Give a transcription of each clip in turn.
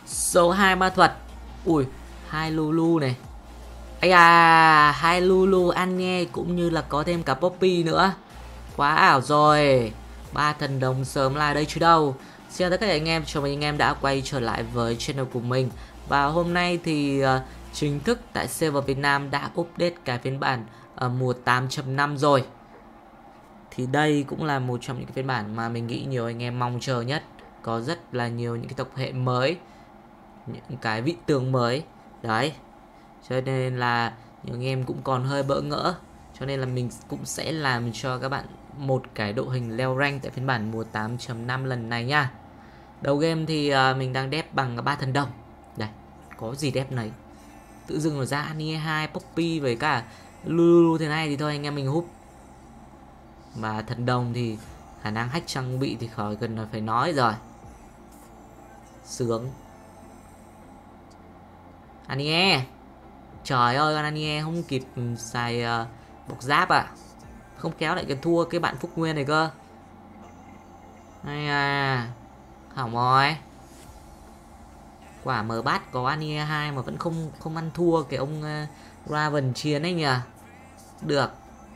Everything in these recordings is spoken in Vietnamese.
Số 2 ma thuật. Ui, hai Lulu này. Ây à, hai Lulu Annie cũng như là có thêm cả Poppy nữa. Quá ảo rồi. Ba thần đồng sớm là đây chứ đâu. Xin chào tất cả anh em, chào mừng anh em đã quay trở lại với channel của mình. Và hôm nay thì chính thức tại server Việt Nam đã update cái phiên bản mùa 8.5 rồi. Thì đây cũng là một trong những cái phiên bản mà mình nghĩ nhiều anh em mong chờ nhất. Có rất là nhiều những cái tộc hệ mới, những cái vị tướng mới. Đấy, cho nên là những anh em cũng còn hơi bỡ ngỡ. Cho nên là mình cũng sẽ làm cho các bạn một cái đội hình leo rank tại phiên bản mùa 8.5 lần này nha. Đầu game thì mình đang đép bằng 3 thần đồng. Đây, có gì đép này. Tự dưng nó ra Annie 2, Poppy với cả Lulu thế này thì thôi anh em mình húp. Mà thần đồng thì khả năng hack trang bị thì khỏi cần là phải nói rồi. Sướng. Annie. Trời ơi, con Annie không kịp xài bọc giáp à. Không kéo lại cái thua cái bạn Phúc Nguyên này cơ. Hay à. Hỏng rồi. Quả mở bát có Annie 2 mà vẫn không ăn thua cái ông Raven chiến ấy nhỉ. Được.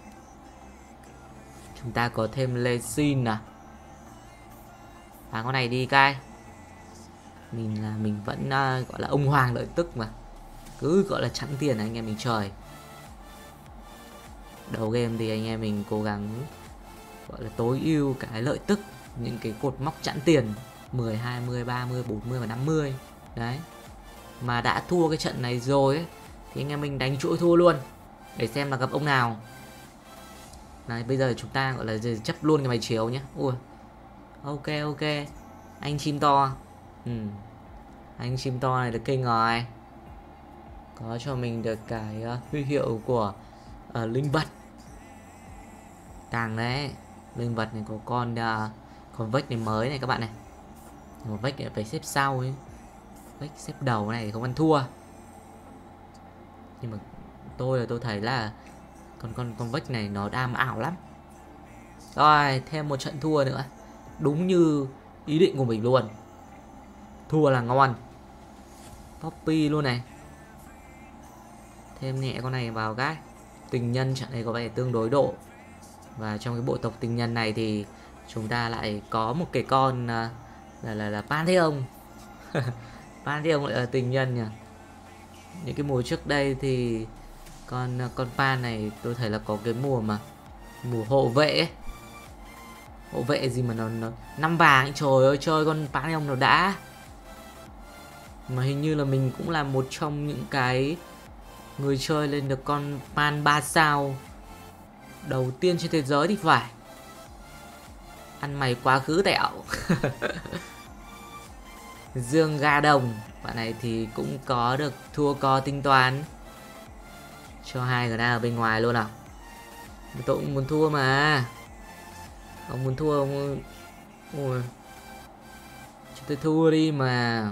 Chúng ta có thêm Lesin à. Con này đi cai. Mình vẫn gọi là ông hoàng lợi tức mà. Cứ gọi là chẵn tiền anh em mình chơi. Đầu game thì anh em mình cố gắng gọi là tối ưu cái lợi tức, những cái cột móc chẵn tiền 10, 20, 30, 40 và 50. Đấy. Mà đã thua cái trận này rồi ấy, thì anh em mình đánh chuỗi thua luôn. Để xem là gặp ông nào. Này bây giờ chúng ta gọi là chấp luôn cái mày chiếu nhé. Ui. Ok. Anh chim to. Anh chim to này được kinh rồi. Có cho mình được cái huy hiệu của linh vật. Càng đấy. Linh vật này có con vách này mới này các bạn này. Một vách này phải xếp sau ấy. Vách xếp đầu này thì không ăn thua. Nhưng mà tôi thấy là con vách này nó đam ảo lắm. Rồi thêm một trận thua nữa. Đúng như ý định của mình luôn. Thua là ngon. Poppy luôn này. Thêm nhẹ con này vào cái. Tình nhân trận này có vẻ tương đối độ. Và trong cái bộ tộc tình nhân này thì chúng ta lại có một cái con là Pantheon. Pantheon lại là tình nhân nhỉ. Những cái mùa trước đây thì con Pan này tôi thấy là có cái mùa hộ vệ ấy. Hộ vệ gì mà nó 5 vàng. Trời ơi, chơi con Pantheon nó đã. Mà hình như là mình cũng là một trong những cái người chơi lên được con Pan 3 sao đầu tiên trên thế giới thì phải. Ăn mày quá khứ tẹo. Dương Ga Đồng. Bạn này thì cũng có được thua co tính toán. Cho hai người ta ở bên ngoài luôn à. Tôi cũng muốn thua mà. Ông muốn thua ông. Ôi. Chúng tôi thua đi mà.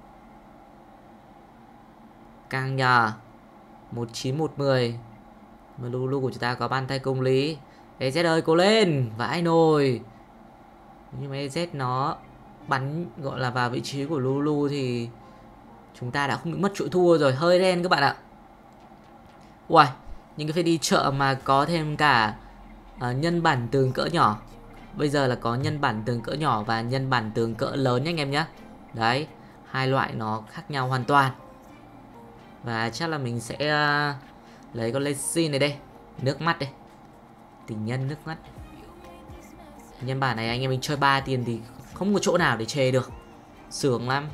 Càng nhờ. 19110. Mà Lulu của chúng ta có ban tay công lý. EZ ơi cố lên. Vãi nồi. Nhưng mà EZ nó bắn gọi là vào vị trí của Lulu thì chúng ta đã không bị mất chuỗi thua rồi. Hơi đen các bạn ạ. Uầy, những cái phe đi chợ mà có thêm cả nhân bản tường cỡ nhỏ. Bây giờ là có nhân bản tường cỡ nhỏ và nhân bản tường cỡ lớn nhé anh em nhé. Đấy, hai loại nó khác nhau hoàn toàn. Và chắc là mình sẽ lấy con Lesin này đây. Nước mắt đây. Tình nhân nước mắt. Nhân bản này anh em mình chơi 3 tiền thì không có chỗ nào để chê được. Sướng lắm.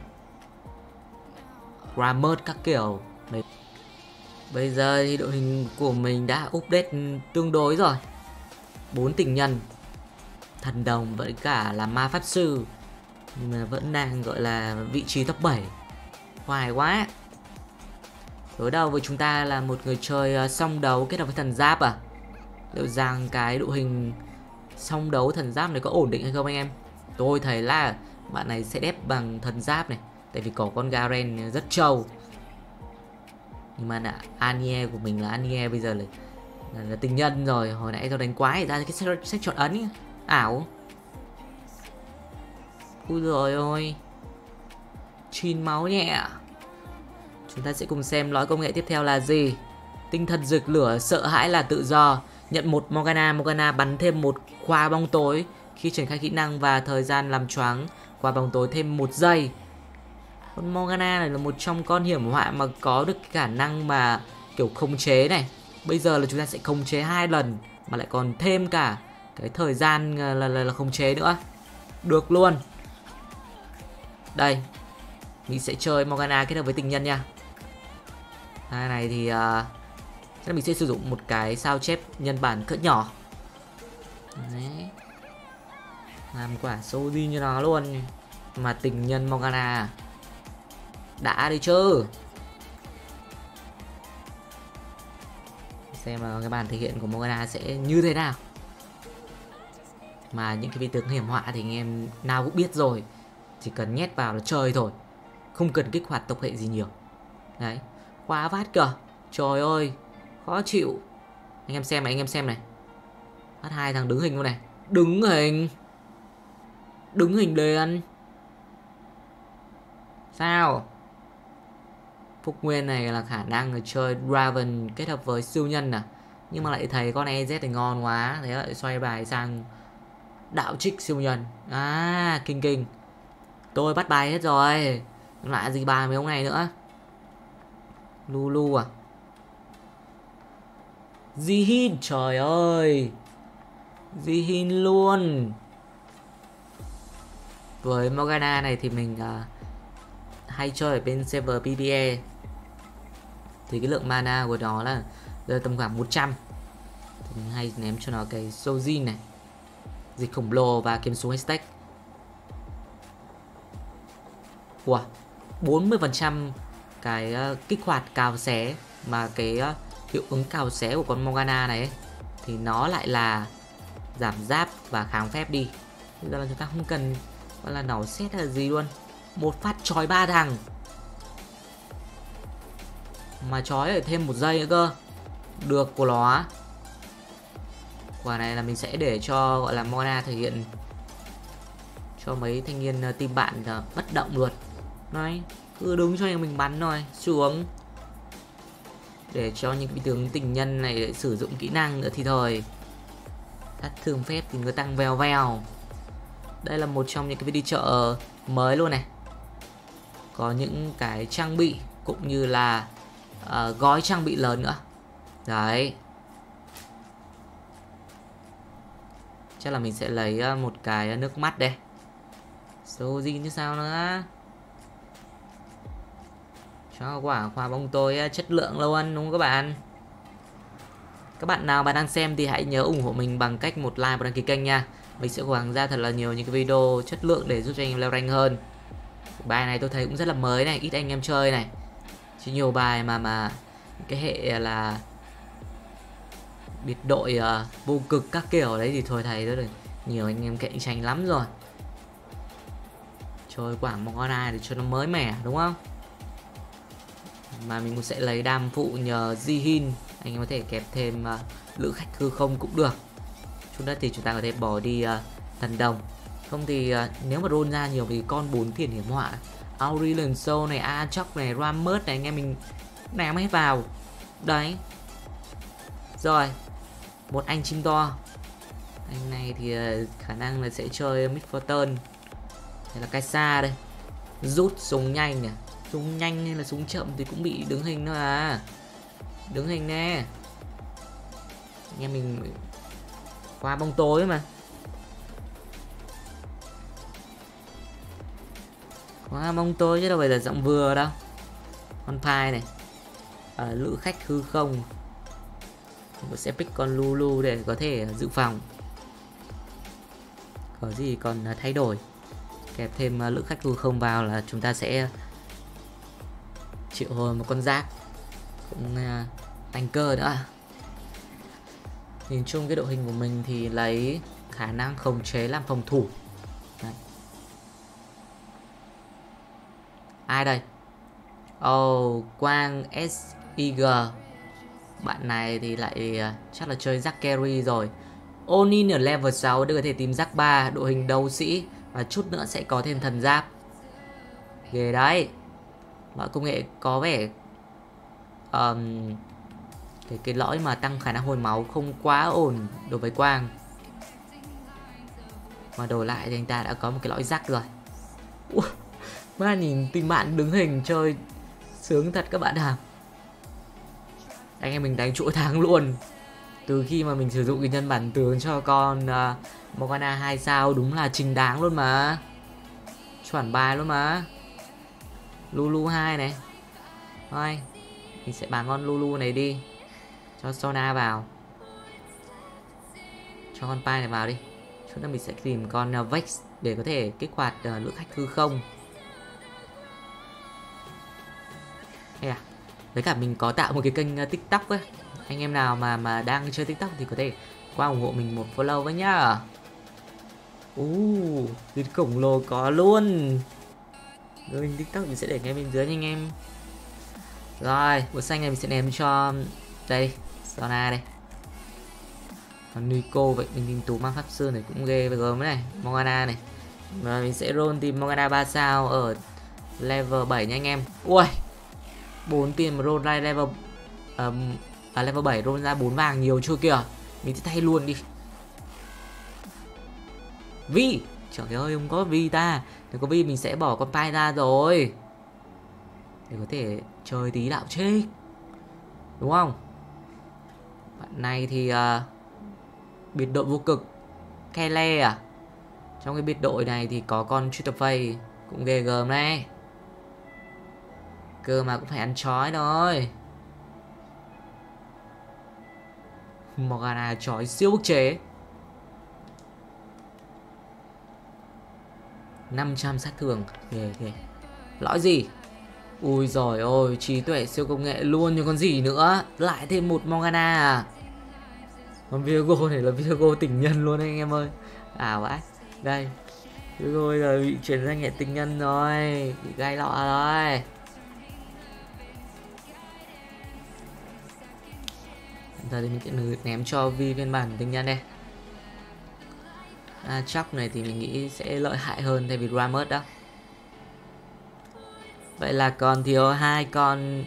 Grammar các kiểu. Đấy. Bây giờ thì đội hình của mình đã update tương đối rồi. 4 tình nhân, thần đồng với cả là ma pháp sư. Nhưng mà vẫn đang gọi là vị trí top 7. Hoài quá. Đối đầu với chúng ta là một người chơi song đấu kết hợp với thần giáp à. Liệu rằng cái đội hình song đấu thần giáp này có ổn định hay không anh em? Tôi thấy là bạn này sẽ đép bằng thần giáp này. Tại vì có con Garen rất trâu. Nhưng mà Annie của mình là Annie bây giờ là tình nhân rồi. Hồi nãy tôi đánh quái ra cái sách chọn ấn ấy. Ảo. Ui rồi ôi. Chin máu nhẹ. Chúng ta sẽ cùng xem lõi công nghệ tiếp theo là gì. Tinh thần rực lửa, sợ hãi là tự do. Nhận một Morgana, Morgana bắn thêm một khóa bóng tối khi triển khai kỹ năng và thời gian làm choáng khóa bóng tối thêm 1 giây. Con Morgana này là một trong con hiểm họa mà có được khả năng mà kiểu khống chế này. Bây giờ là chúng ta sẽ khống chế 2 lần mà lại còn thêm cả cái thời gian là khống chế nữa. Được luôn. Đây, mình sẽ chơi Morgana kết hợp với tình nhân nha. Hai này thì mình sẽ sử dụng một cái sao chép nhân bản cỡ nhỏ. Đấy. Làm quả Soji như nó luôn. Mà tình nhân Morgana đã đi chứ. Xem cái bản thể hiện của Morgana sẽ như thế nào. Mà những cái vị tướng hiểm họa thì anh em nào cũng biết rồi. Chỉ cần nhét vào là chơi thôi. Không cần kích hoạt tộc hệ gì nhiều. Đấy, quá vát kìa. Trời ơi, khó chịu. Anh em xem này, anh em xem này. Phát 2 thằng đứng hình luôn này. Đứng hình. Đứng hình liền. Sao? Phúc Nguyên này là khả năng là chơi Raven kết hợp với siêu nhân à. Nhưng mà lại thấy con EZ thì ngon quá. Thế lại xoay bài sang đạo trích siêu nhân. À, kinh kinh. Tôi bắt bài hết rồi. Lại gì bài mấy ông này nữa. Lulu à. Jihin, trời ơi. Jihin luôn. Với Morgana này thì mình hay chơi ở bên server PvE. Thì cái lượng mana của nó là tầm khoảng 100. Thì mình hay ném cho nó cái Sojin này, dịch khổng lồ và kiếm xuống hashtag. Wow, 40% cái kích hoạt cào xé. Mà cái hiệu ứng cào xé của con Morgana này ấy, thì nó lại là giảm giáp và kháng phép đi. Bây giờ là chúng ta không cần gọi là nỏ xét hay là gì luôn. Một phát chói 3 thằng. Mà chói lại thêm 1 giây nữa cơ. Được của nó. Quả này là mình sẽ để cho gọi là Morgana thể hiện cho mấy thanh niên team bạn bất động luôn. Đấy, cứ đứng cho mình bắn thôi. Xuống. Để cho những cái tướng tình nhân này để sử dụng kỹ năng nữa thì thôi. Sát thương phép thì nó tăng vèo vèo. Đây là một trong những cái video chợ mới luôn này. Có những cái trang bị cũng như là gói trang bị lớn nữa. Đấy. Chắc là mình sẽ lấy một cái nước mắt đây. Sojin như sao nữa. Cho quả khóa bóng tối chất lượng luôn đúng không các bạn. Các bạn nào bạn đang xem thì hãy nhớ ủng hộ mình bằng cách một like và đăng ký kênh nha. Mình sẽ cố gắng ra thật là nhiều những cái video chất lượng để giúp cho anh em leo rank hơn. Bài này tôi thấy cũng rất là mới này, ít anh em chơi này. Chứ nhiều bài mà cái hệ là biệt đội vô cực các kiểu đấy thì thôi thầy rất là nhiều anh em cạnh tranh lắm rồi. Chơi quả Morgana để cho nó mới mẻ đúng không? Mà mình cũng sẽ lấy đam phụ nhờ Jihin. Anh em có thể kẹp thêm lữ khách hư không cũng được. Chút đất thì chúng ta có thể bỏ đi thần đồng. Không thì nếu mà roll ra nhiều thì con 4 tiền hiểm họa Aurelion Soul này, Aatrox này, Rammus này anh em mình ném hết vào. Đấy. Rồi. Một anh chim to. Anh này thì khả năng là sẽ chơi Midfortune. Đây là Kaisa đây. Rút súng nhanh nè. Súng nhanh hay là súng chậm thì cũng bị đứng hình thôi à. Đứng hình nè. Anh em mình qua bóng tối mà. Qua bóng tối chứ đâu phải là giọng vừa đâu. Con Pai này. Lữ khách hư không. Mình sẽ pick con Lulu để có thể dự phòng. Có gì còn thay đổi. Kẹp thêm lữ khách hư không vào là chúng ta sẽ triệu hồi một con rác. Cũng tanh cơ nữa. Nhìn chung cái đội hình của mình thì lấy khả năng khống chế làm phòng thủ. Đấy. Ai đây? Quang SIG. Bạn này thì lại chắc là chơi Jack carry rồi. Onin ở level 6 để có thể tìm Jack 3, đội hình đấu sĩ và chút nữa sẽ có thêm thần giáp. Ghê đấy. Lõi công nghệ có vẻ cái lõi mà tăng khả năng hồi máu không quá ổn đối với Quang. Mà đổi lại thì anh ta đã có một cái lõi rắc rồi. Ủa, mà nhìn team bạn đứng hình chơi sướng thật các bạn à. Anh em mình đánh chuỗi tháng luôn. Từ khi mà mình sử dụng cái nhân bản tướng cho con Morgana 2 sao đúng là trình đáng luôn mà. Chuẩn bài luôn mà. Lulu 2 này. Thôi, mình sẽ bán con Lulu này đi. Cho Sona vào. Cho con Pai này vào đi. Chúng ta mình sẽ tìm con Vex để có thể kích hoạt lượng khách hư không. Hay à, với cả mình có tạo một cái kênh TikTok ấy. Anh em nào mà đang chơi TikTok thì có thể qua ủng hộ mình một follow với nhá. Thịt khổng lồ có luôn. Rồi TikTok mình sẽ để ngay bên dưới nha anh em. Rồi, bột xanh này mình sẽ ném cho đây, Sona đây. Còn Nico vậy mình tìm tú mang pháp sư này cũng ghê với gớm này, Morgana này. Và mình sẽ roll tìm Morgana 3 sao ở level 7 nha anh em. Ui, 4 tiền mà roll ra level level 7 roll ra 4 vàng nhiều chưa kìa. Mình sẽ thay luôn đi. Vi, trời ơi không có Vi ta. Nếu có Vi mình sẽ bỏ con Pai ra rồi. Để có thể chơi tí đạo trích. Đúng không? Bạn này thì biệt đội vô cực Kele à. Trong cái biệt đội này thì có con Tritophay cũng ghê gớm đấy. Cơ mà cũng phải ăn chói thôi. Morgana chói siêu bức chế. 500 sát thương. Ghê ghê. Lõi gì? Ui giời ơi, trí tuệ siêu công nghệ luôn như con gì nữa. Lại thêm một Morgana à. Con Virgo này là Virgo tình nhân luôn đấy anh em ơi. À vãi. Đây, Virgo bây giờ bị chuyển sang hệ tình nhân rồi. Bị gai lọ rồi. Giờ thì mình sẽ ném cho Vi phiên bản tình nhân đây. Chóc này thì mình nghĩ sẽ lợi hại hơn thay vì Rammus đó. Vậy là còn thiếu 2 con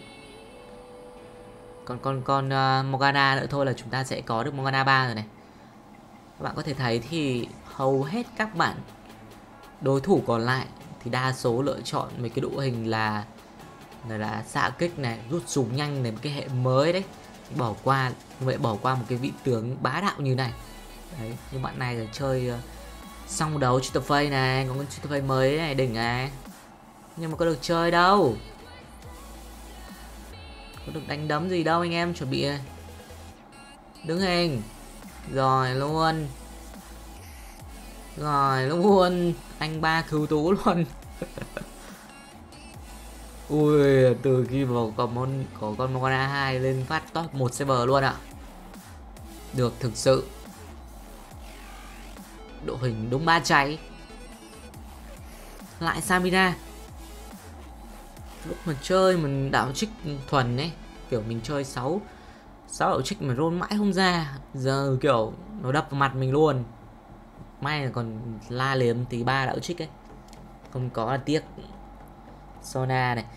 Morgana nữa thôi là chúng ta sẽ có được Morgana 3 rồi này. Các bạn có thể thấy thì hầu hết các bạn đối thủ còn lại thì đa số lựa chọn mấy cái đội hình là xạ kích này, rút súng nhanh này, một cái hệ mới đấy. Bỏ qua một cái vị tướng bá đạo như này. Đấy, nhưng bạn này là chơi xong đấu Tritophay này, có con Tritophay mới này, đỉnh này. Nhưng mà có được chơi đâu. Có được đánh đấm gì đâu anh em, chuẩn bị đứng hình. Rồi luôn. Rồi luôn. Anh ba cứu tú luôn. Ui, từ khi vào có con Morgana 2 lên phát top 1 server luôn ạ. Được thực sự. Đội hình đúng ba cháy. Lại Samira. Lúc mà chơi mình đạo trích thuần ấy, kiểu mình chơi 6 đạo trích mà roll mãi không ra. Giờ kiểu nó đập vào mặt mình luôn. May là còn la liếm tí 3 đạo trích ấy. Không có là tiếc. Sona này.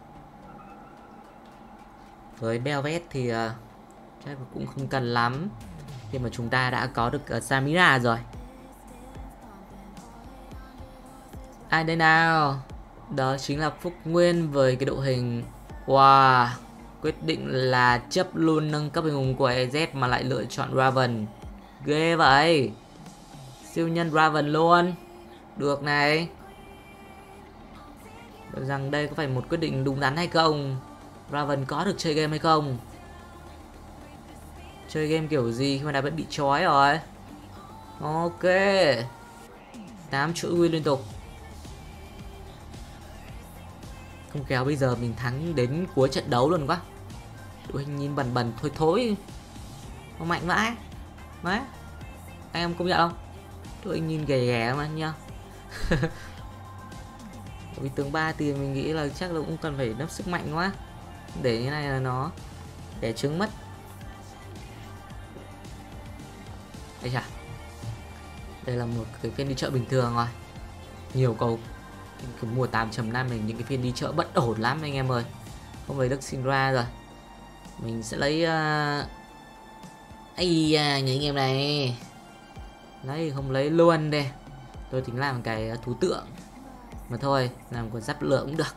Với Belvet thì chắc cũng không cần lắm. Khi mà chúng ta đã có được Samira rồi. Ai đây nào? Đó chính là Phúc Nguyên với cái đội hình. Wow, quyết định là chấp luôn nâng cấp hình hùng của EZ mà lại lựa chọn Raven. Ghê vậy. Siêu nhân Raven luôn. Được này. Được rằng đây có phải một quyết định đúng đắn hay không? Raven có được chơi game hay không? Chơi game kiểu gì khi mà đã vẫn bị trói rồi. Ok. 8 chuỗi win liên tục. Không kéo bây giờ mình thắng đến cuối trận đấu luôn quá. Đội hình nhìn bẩn bẩn thôi thối. Nó mạnh vãi. Đấy. Anh em công nhận không? Đội hình nhìn ghẻ ghẻ mà nha. Vì tướng 3 thì mình nghĩ là chắc là cũng cần phải nấp sức mạnh quá. Để như này là nó để trứng mất. Đây chà. Đây là một cái phiên đi chợ bình thường rồi. Nhiều cầu Cái mùa 8.5 này những cái phiên đi chợ bất ổn lắm anh em ơi. Không lấy được Syndra rồi. Mình sẽ lấy người anh em này. Lấy không lấy luôn đây. Tôi tính làm cái thú tượng. Mà thôi, làm con giáp lửa cũng được.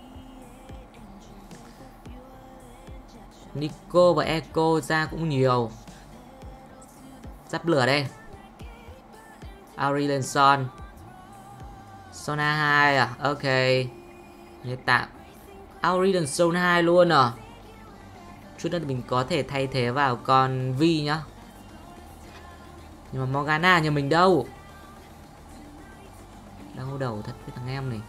Nico và Echo ra cũng nhiều. Giáp lửa đây. Aurelion Son. Sona 2 à? Ok. Như tạm. Aurelion Son 2 luôn à? Chút nữa thì mình có thể thay thế vào con Vi nhá. Nhưng mà Morgana nhà mình đâu? Đau đầu thật với thằng em này.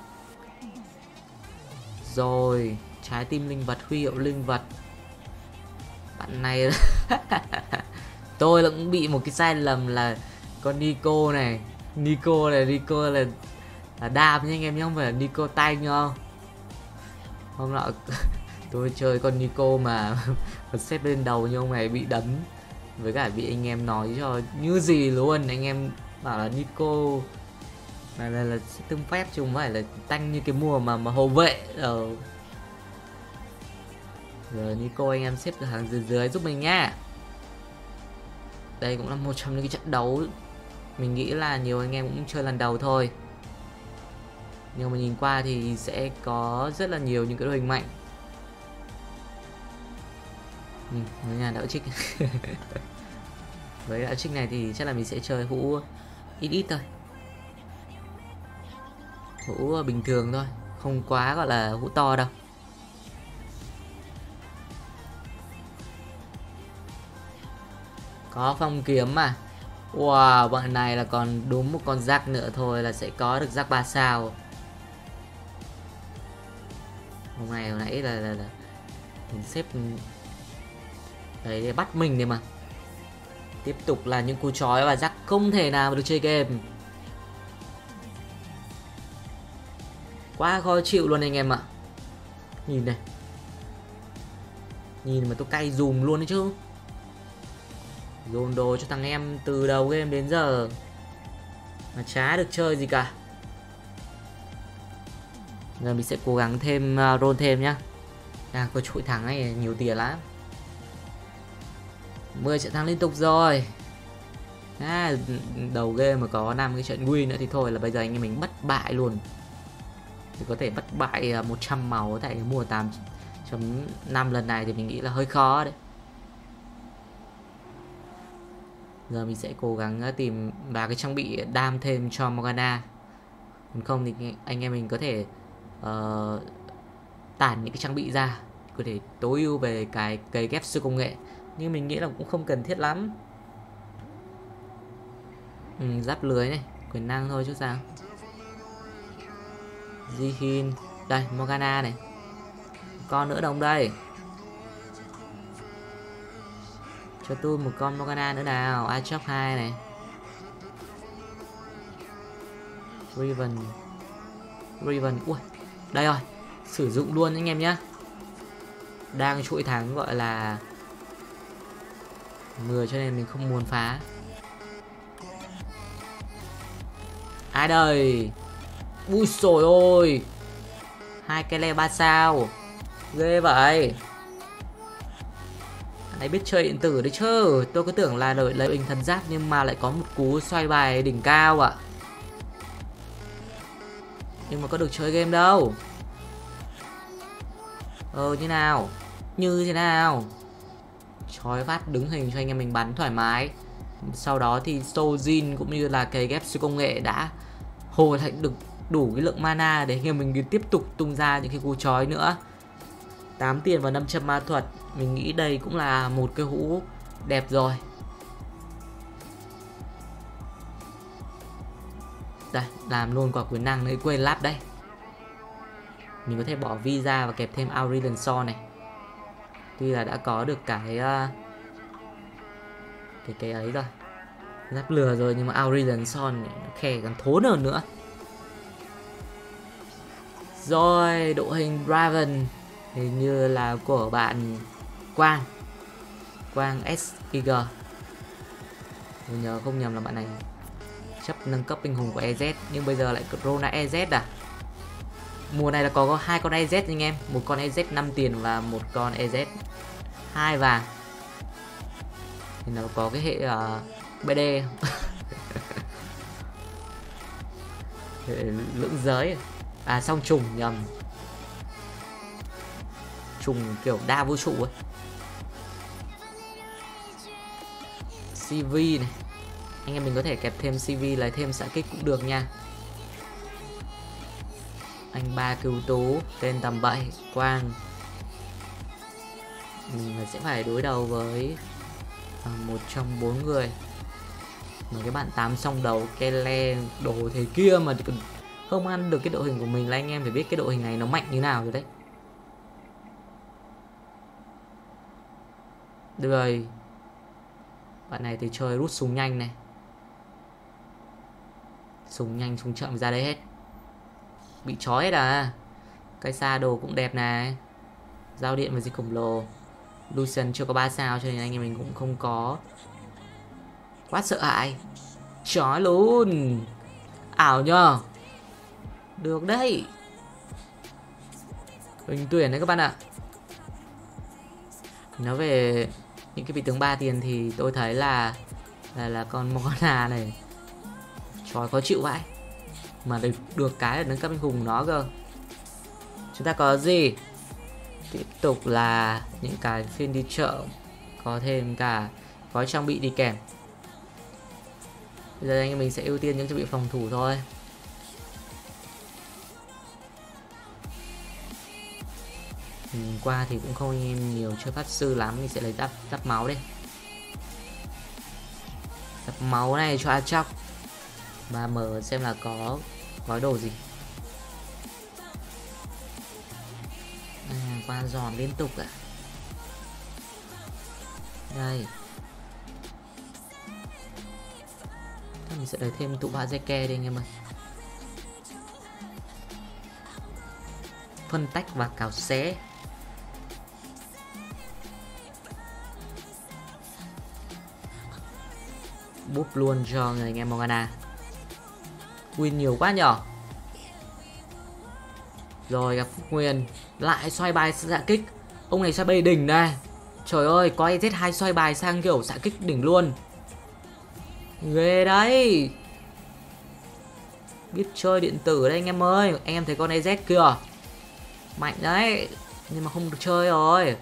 Rồi, trái tim linh vật, huy hiệu linh vật. Bạn này tôi cũng bị một cái sai lầm là con Nico này. Nico là đam nha anh em nhé, không phải là Nico tanh không. Hôm nọ tôi chơi con Nico mà xếp lên đầu như ông này bị đấm. Với cả bị anh em nói cho như gì luôn. Anh em bảo là Nico là tương phép chứ không phải là tanh như cái mùa mà hậu vệ. Giờ Nico anh em xếp từ hàng dưới giúp mình nhá. Đây cũng là một trong những cái trận đấu mình nghĩ là nhiều anh em cũng chơi lần đầu thôi. Nhưng mà nhìn qua thì sẽ có rất là nhiều những cái đội hình mạnh. Người nhà đạo trích. Với đạo trích này thì chắc là mình sẽ chơi hũ ít thôi. Hũ bình thường thôi, không quá gọi là hũ to đâu. Có phong kiếm mà. Wow, bọn này là còn đúng một con rác nữa thôi là sẽ có được rác 3 sao. Hôm nay hồi nãy là mình xếp đấy để bắt mình đấy mà. Tiếp tục là những cú chói và rác không thể nào mà được chơi game. Quá khó chịu luôn anh em ạ. Nhìn này. Nhìn mà tôi cay dùm luôn đấy chứ. Dồn đồ cho thằng em từ đầu game đến giờ mà chả được chơi gì cả. Giờ mình sẽ cố gắng thêm roll thêm nhá. Có chuỗi thắng này nhiều tiền lắm. 10 trận thắng liên tục rồi. Đầu game mà có 5 cái trận win nữa thì thôi là bây giờ anh em mình bất bại luôn. Thì có thể bất bại 100 máu tại cái mùa 8.5 lần này thì mình nghĩ là hơi khó đấy. Giờ mình sẽ cố gắng tìm vào cái trang bị đam thêm cho Morgana. Còn không thì anh em mình có thể tản những cái trang bị ra, có thể tối ưu về cái cấy ghép siêu công nghệ. Nhưng mình nghĩ là cũng không cần thiết lắm. Giáp lưới này, quyền năng thôi chứ sao. Jihin. Đây, Morgana này. Con nữa đồng đây. Cho tôi một con Morgana nữa nào. Achok 2 này. Riven. Ui, đây rồi. Sử dụng luôn anh em nhé. Đang chuỗi thắng gọi là 10 cho nên mình không muốn phá. Ai đây? Ui xồi ôi. 2 cái le 3 sao. Ghê vậy. Anh biết chơi điện tử đấy chứ. Tôi cứ tưởng là lấy hình thần giáp nhưng mà lại có một cú xoay bài đỉnh cao ạ. Nhưng mà có được chơi game đâu. Như thế nào? Chói phát đứng hình cho anh em mình bắn thoải mái. Sau đó thì Sojin cũng như là cái ghép siêu công nghệ đã hồi thành được đủ cái lượng mana để anh em mình tiếp tục tung ra những cái cú chói nữa. 8 tiền và 500 ma thuật. Mình nghĩ đây cũng là một cái hũ đẹp rồi. Đây, làm luôn quả quyền năng đấy, quên lắp đây. Mình có thể bỏ Vi ra và kẹp thêm Aurelion Son này. Tuy là đã có được cái ấy rồi, giáp lừa rồi, nhưng mà Aurelion Son khè còn thốn hơn nữa. Rồi, đội hình Raven hình như là của bạn Quang SIG. Mình nhớ không nhầm là bạn này chấp nâng cấp binh hùng của EZ, nhưng bây giờ lại Corona EZ à. Mùa này là có hai con EZ anh em, một con EZ 5 tiền và một con EZ 2 vàng. Thì nó có cái hệ BD lưỡng giới, song trùng nhầm, trùng kiểu đa vũ trụ ấy. CV này, anh em mình có thể kẹp thêm CV lấy thêm xạ kích cũng được nha. Anh ba cứu tú tên tầm bậy Quang, mình sẽ phải đối đầu với một trong 4 người. Mấy cái bạn 8 song đầu Kele đồ thế kia mà không ăn được cái đội hình của mình là anh em phải biết cái đội hình này nó mạnh như nào rồi đấy. Được rồi, bạn này thì chơi rút súng nhanh này, súng nhanh súng chậm ra đây hết, bị trói hết à. Cây xa đồ cũng đẹp này, giao điện và dịch khổng lồ. Lucian chưa có 3 sao cho nên anh em mình cũng không có quá sợ hãi. Chói luôn, ảo nhờ, được đấy, Huỳnh tuyển đấy các bạn ạ. Nói về những cái vị tướng 3 tiền thì tôi thấy là con Morgana này chói khó chịu vậy, mà được cái là nâng cấp anh hùng nó cơ. Chúng ta có gì? Tiếp tục là những cái phiên đi chợ, có thêm cả gói trang bị đi kèm. Bây giờ anh em mình sẽ ưu tiên những trang bị phòng thủ thôi. Qua thì cũng không anh em nhiều chơi pháp sư lắm, mình sẽ lấy giáp máu đi. Giáp máu này cho Achok. 3M xem là có gói đồ gì. Qua giòn liên tục ạ. Đây. Thế mình sẽ lấy thêm tụ hỏa Zeke đi anh em ơi. Phân tách và cào xé. Búp luôn cho người anh em Morgana. Win nhiều quá nhở. Rồi gặp Phúc Nguyên, lại xoay bài xạ kích. Ông này xoay bài đỉnh này. Trời ơi, có EZ2 xoay bài sang kiểu xạ kích đỉnh luôn. Ghê đấy. Biết chơi điện tử đấy anh em ơi. Anh em thấy con EZ kìa, mạnh đấy, nhưng mà không được chơi rồi.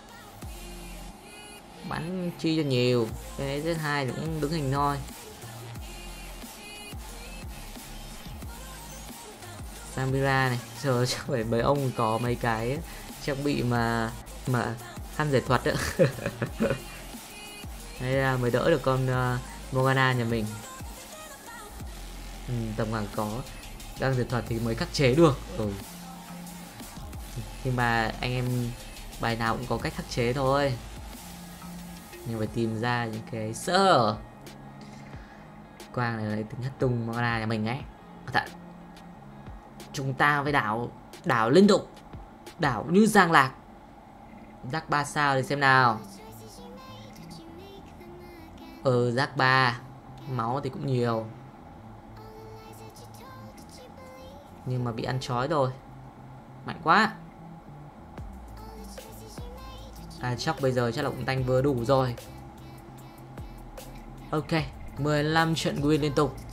Bắn chi cho nhiều. Cái EZ2 thì cũng đứng hình thôi. Samira này, giờ chắc phải mấy ông có mấy cái trang bị mà khăn giải thuật đó. Đây là mới đỡ được con Morgana nhà mình. Tầm khoảng có khăn giải thuật thì mới khắc chế được. Nhưng mà anh em bài nào cũng có cách khắc chế thôi, nhưng phải tìm ra những cái sơ hở. Quang này lấy tính nhất tung Morgana nhà mình ấy. Chúng ta phải đảo liên tục, đảo như giang lạc. Rắc 3 sao thì xem nào. Rắc 3, máu thì cũng nhiều, nhưng mà bị ăn chói rồi, mạnh quá. Chắc bây giờ chắc là cũng tanh vừa đủ rồi. Ok, 15 trận win liên tục.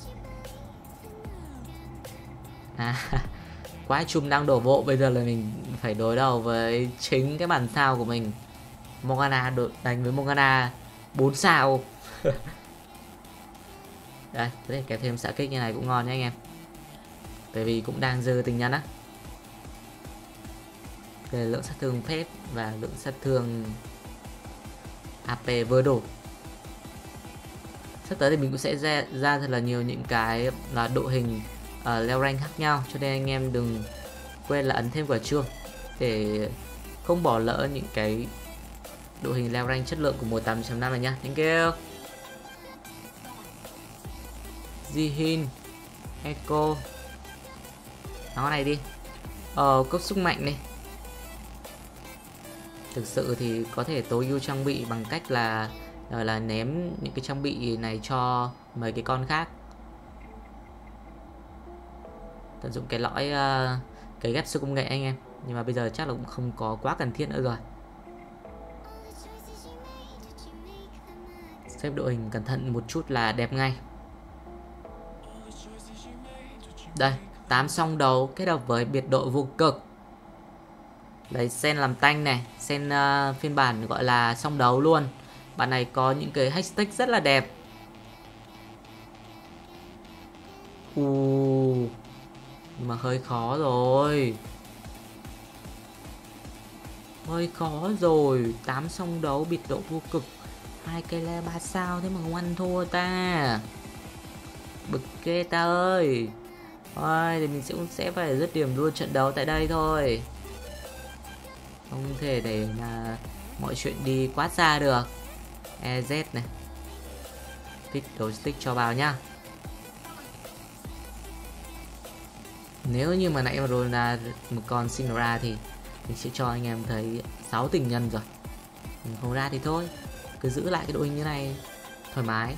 Quái chung đang đổ bộ, bây giờ là mình phải đối đầu với chính cái bản sao của mình. Morgana đánh với Morgana 4 sao. Đây, có thể kẹp thêm xạ kích như này cũng ngon nhé anh em, bởi vì cũng đang dư tình nhân á. Về lượng sát thương phép và lượng sát thương AP vừa đủ. Sắp tới thì mình cũng sẽ ra thật là nhiều những cái là đội hình leo rank khác nhau, cho nên anh em đừng quên là ấn thêm quả chuông để không bỏ lỡ những cái đội hình leo rank chất lượng của 18.5 này nhá. Thank you. Jihin, Echo, nó này đi. Cốc sức mạnh này. Thực sự thì có thể tối ưu trang bị bằng cách là ném những cái trang bị này cho mấy cái con khác. Tận dụng cái lõi cái ghép siêu công nghệ anh em. Nhưng mà bây giờ chắc là cũng không có quá cần thiết nữa rồi. Xếp đội hình cẩn thận một chút là đẹp ngay. Đây, 8 song đấu kết hợp với biệt đội vô cực. Lấy Sen làm tanh này, Sen phiên bản gọi là song đấu luôn. Bạn này có những cái hashtag rất là đẹp. Nhưng mà hơi khó rồi. Hơi khó rồi. 8 song đấu biệt độ vô cực, 2 cây le 3 sao thế mà không ăn thua ta. Bực ghê ta ơi. Thôi thì mình cũng sẽ phải dứt điểm luôn trận đấu tại đây thôi. Không thể để là mọi chuyện đi quá xa được. EZ này, tích đấu stick cho vào nhá. Nếu như mà nãy rồi là một con sinh ra thì mình sẽ cho anh em thấy 6 tình nhân rồi. Mình không ra thì thôi, cứ giữ lại cái đội hình như này thoải mái.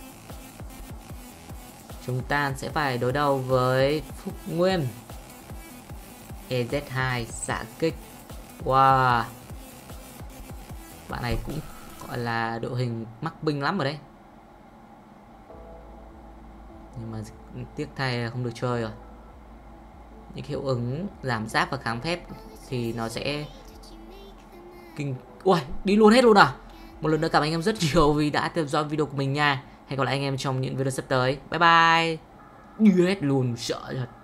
Chúng ta sẽ phải đối đầu với Phúc Nguyên. EZ2 xạ kích. Wow, bạn này cũng gọi là đội hình mắc binh lắm rồi đấy. Nhưng mà tiếc thay là không được chơi rồi. Những hiệu ứng giảm giáp và kháng phép thì nó sẽ kinh. Ui, đi luôn hết luôn à. Một lần nữa cảm ơn anh em rất nhiều vì đã theo dõi video của mình nha. Hẹn gặp lại anh em trong những video sắp tới. Bye bye. Đi hết luôn, sợ thật.